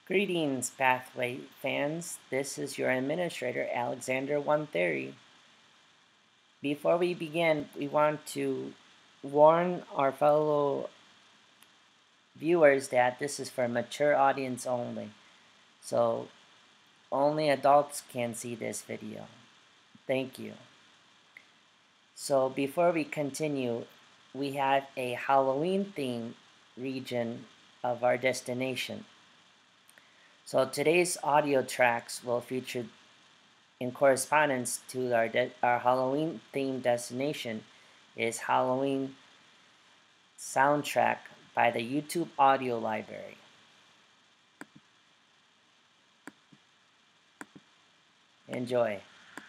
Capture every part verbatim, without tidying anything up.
Greetings, Pathway fans. This is your administrator, Alexander One Theory. Before we begin, we want to warn our fellow viewers that this is for mature audience only. So only adults can see this video. Thank you. So before we continue, we have a Halloween themed region of our destination. So today's audio tracks will feature in correspondence to our, our Halloween themed destination is Halloween soundtrack by the YouTube audio library. Enjoy.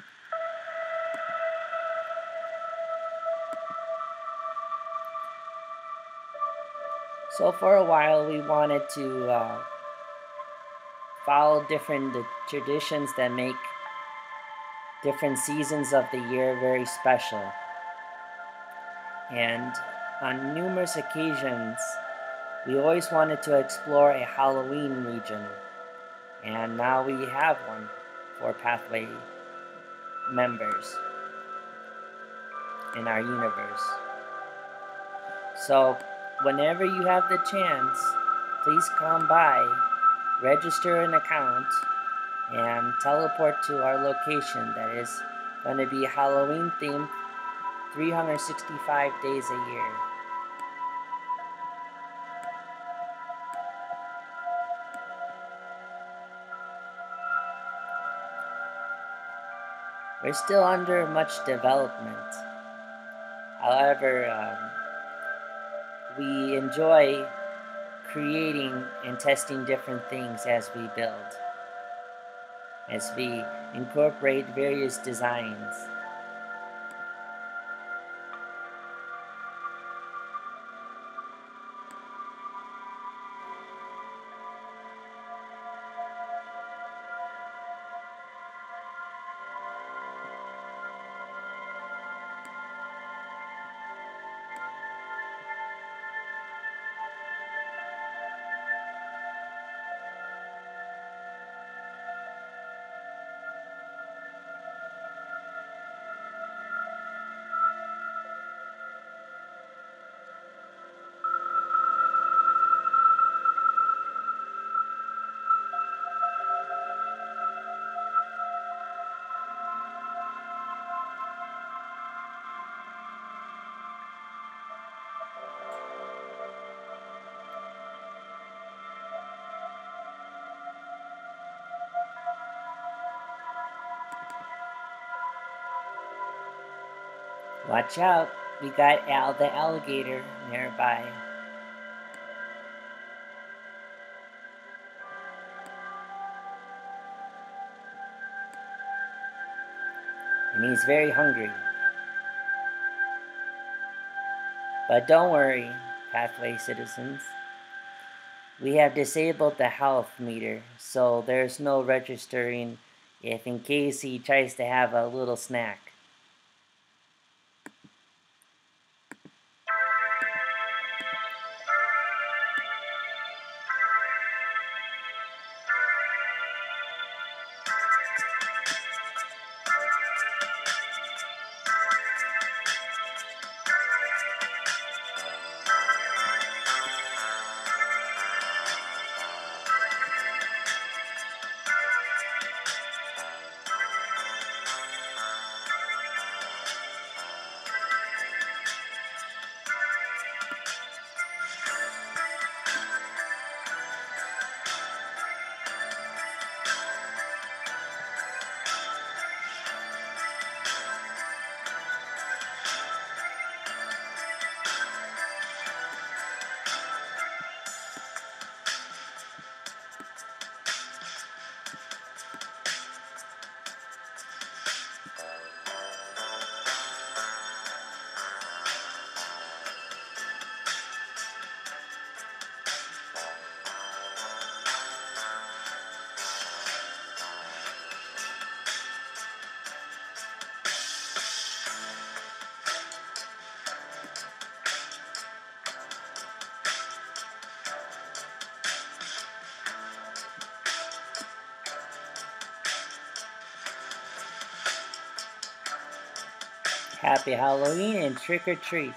So for a while we wanted to uh, follow different the traditions that make different seasons of the year very special. And on numerous occasions, we always wanted to explore a Halloween region. And now we have one for Pathway members in our universe. So whenever you have the chance, please come by, register an account, and teleport to our location that is going to be Halloween themed three hundred sixty-five days a year. We're still under much development. However, um, we enjoy creating and testing different things as we build, as we incorporate various designs. Watch out, we got Al the alligator nearby. And he's very hungry. But don't worry, Pathway citizens. We have disabled the health meter, so there's no registering if in case he tries to have a little snack. Happy Halloween and trick or treat.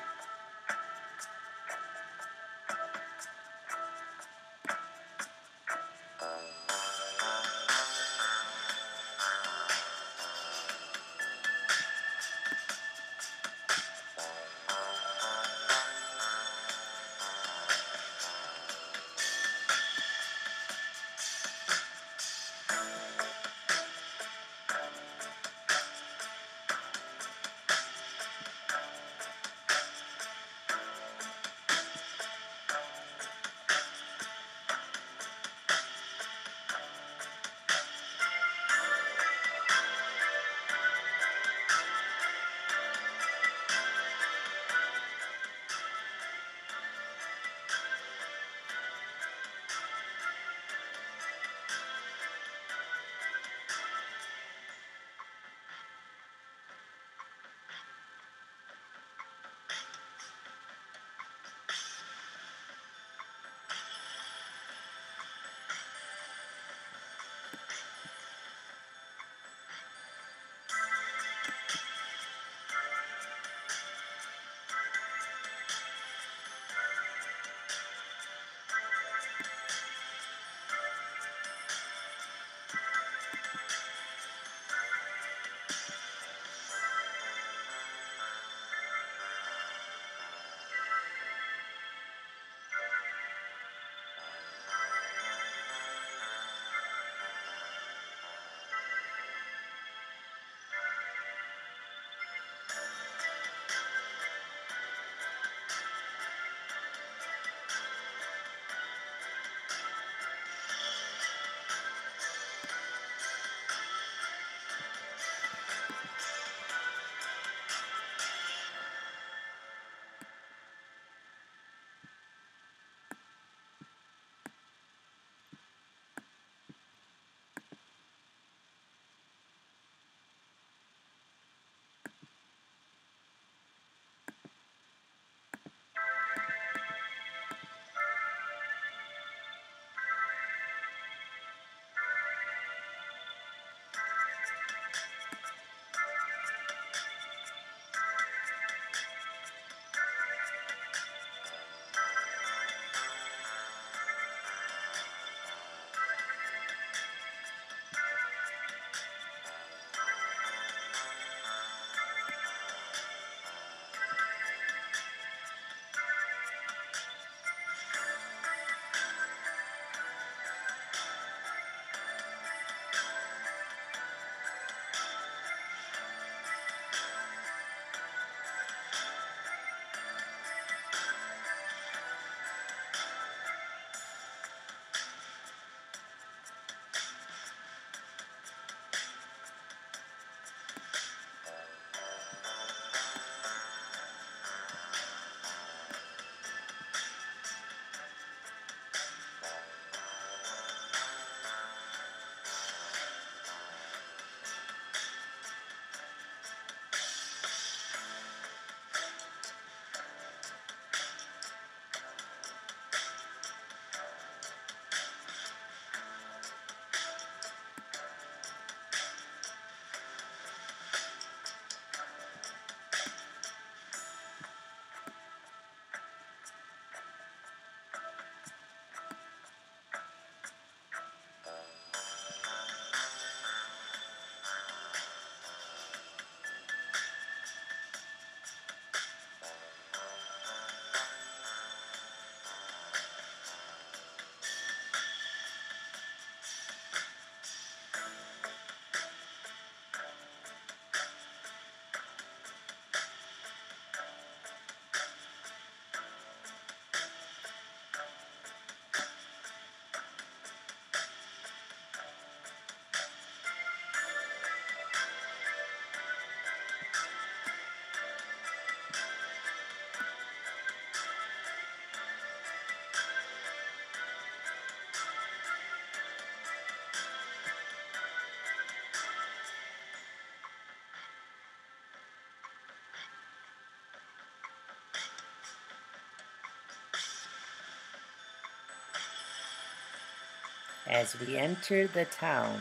As we enter the town,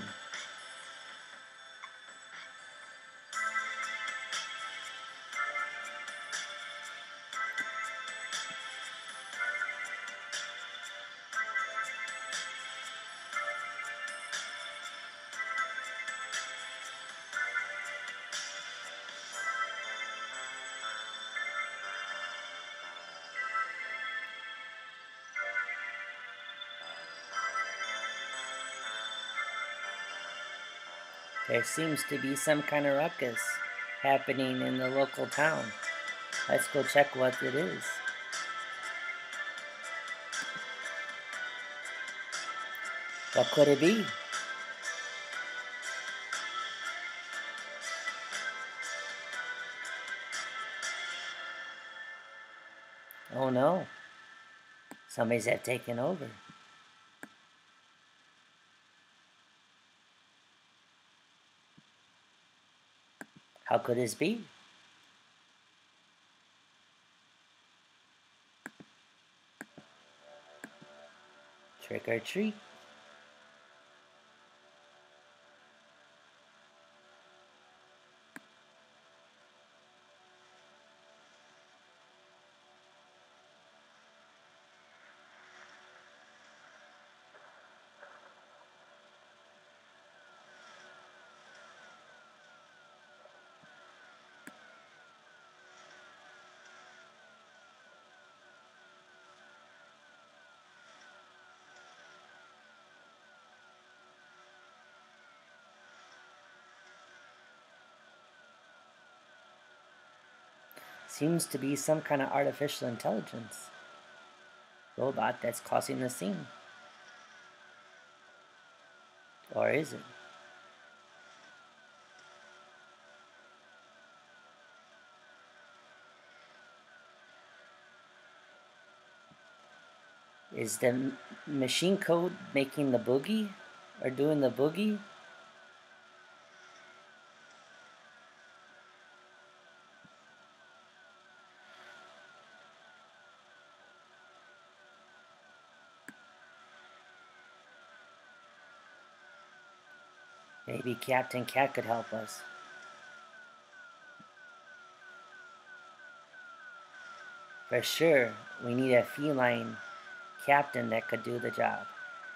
There seems to be some kind of ruckus happening in the local town. Let's go check what it is. What could it be? Oh no, somebody's have taken over. How could this be? Trick or treat. Seems to be some kind of artificial intelligence robot that's causing the scene. Or is it? Is the machine code making the boogie? Or doing the boogie? Maybe Captain Cat could help us. For sure, we need a feline captain that could do the job.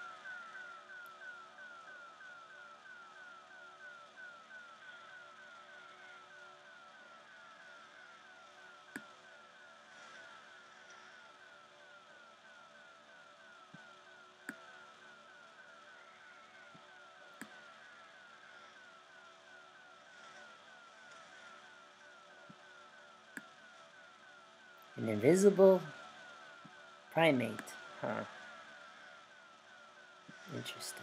An invisible primate, huh? Interesting.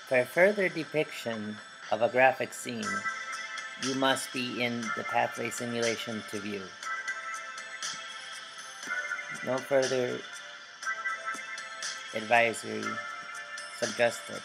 For further depiction of a graphic scene, you must be in the pathway simulation to view. No further advisory suggested.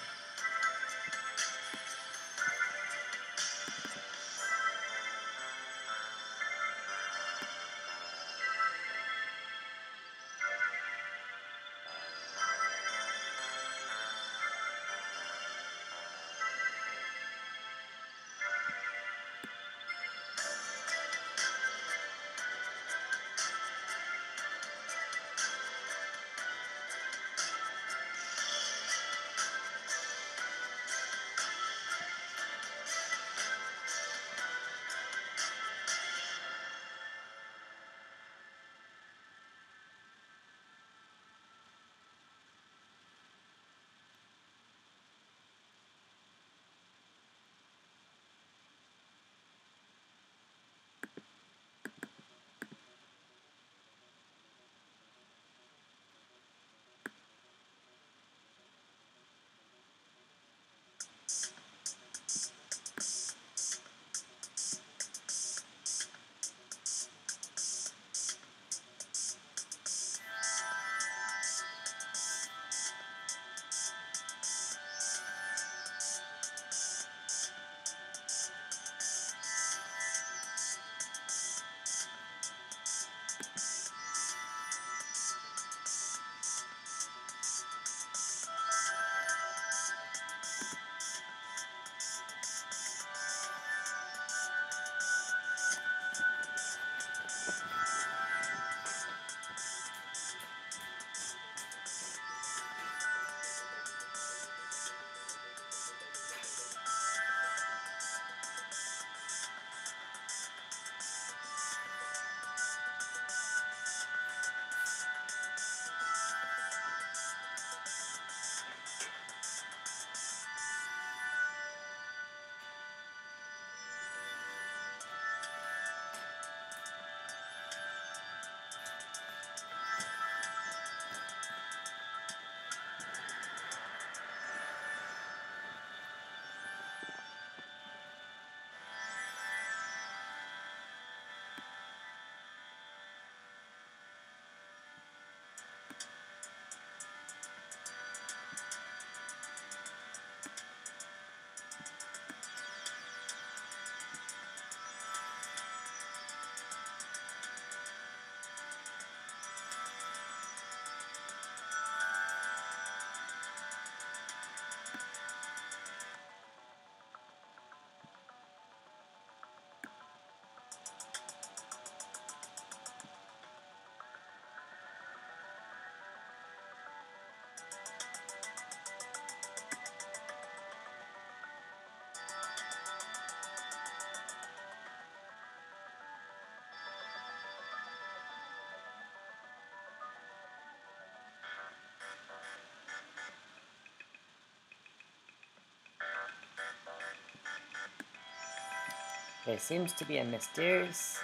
There seems to be a mysterious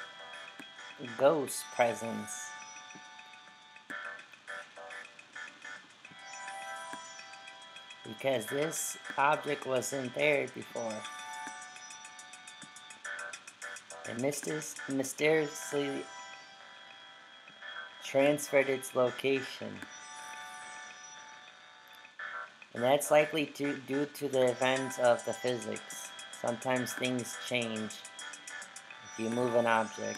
ghost presence. Because this object wasn't there before. It mystis- mysteriously transferred its location. And that's likely to, due to the events of the physics. Sometimes things change if you move an object.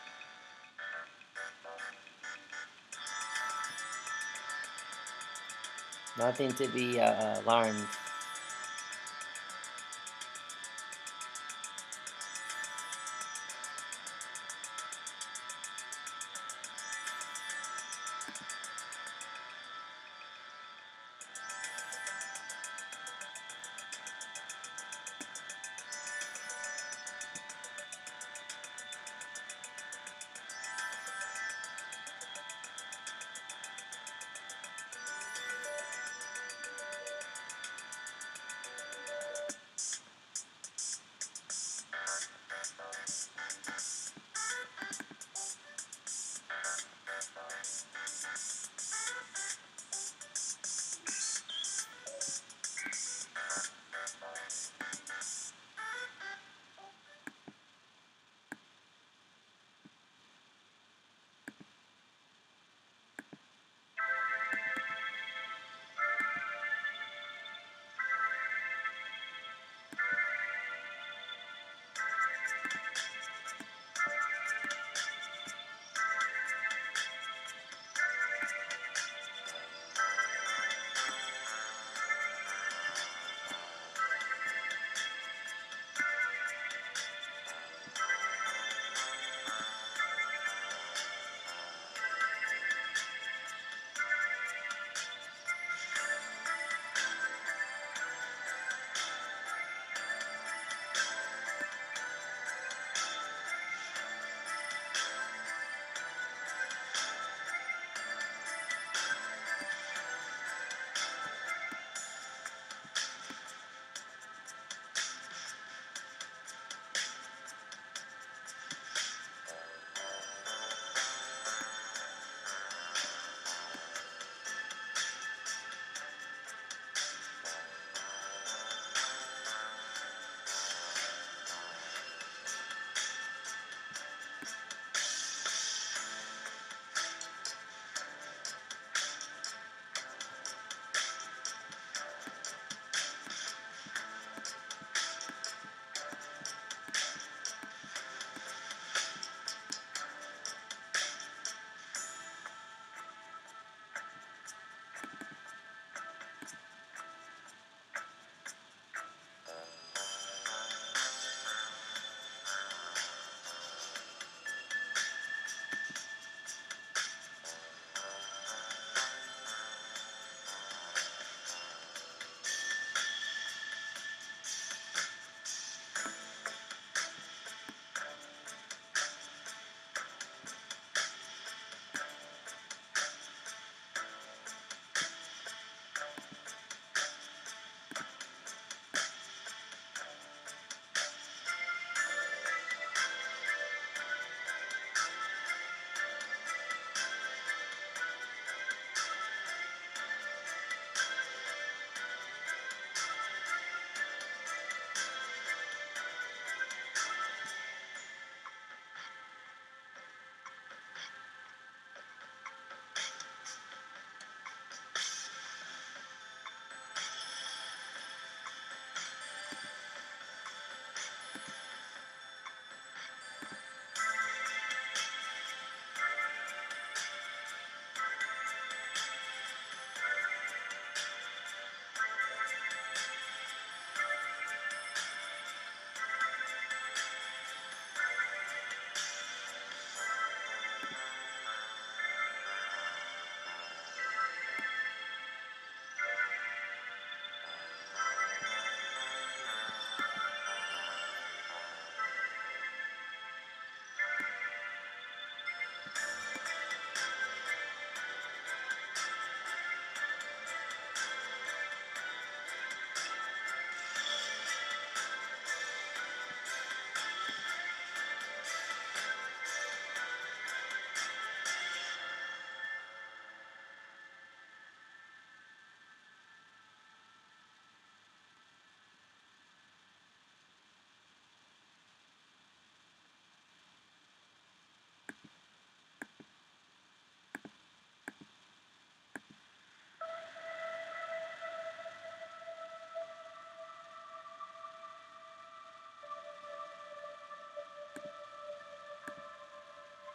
Nothing to be uh, alarmed.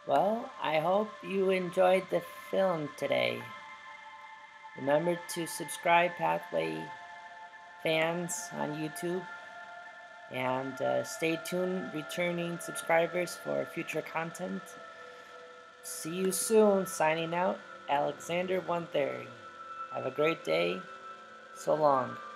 Well, I hope you enjoyed the film today. Remember to subscribe, Pathway fans on YouTube, and uh, stay tuned, returning subscribers, for future content. See you soon. Signing out, Alexander one thirty. Have a great day. So long.